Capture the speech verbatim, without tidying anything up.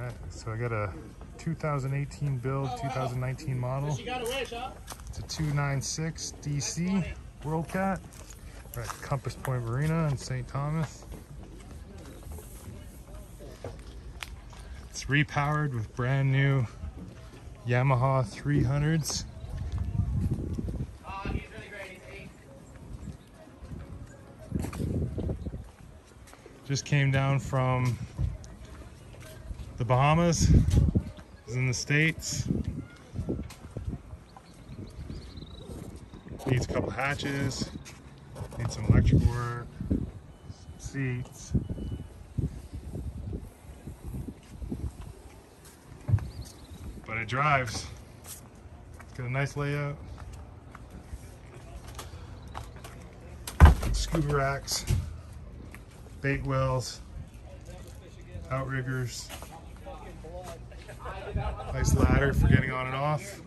Alright, so I got a two thousand eighteen build, two thousand nineteen model. It's a two ninety-six D C World Cat. We're at Compass Point Marina in Saint Thomas. It's repowered with brand new Yamaha three hundreds. Just came down from the Bahamas. It's in the States. Needs a couple hatches. Needs some electrical work. Some seats. But it drives. It's got a nice layout. Scuba racks. Bait wells, outriggers, nice ladder for getting on and off.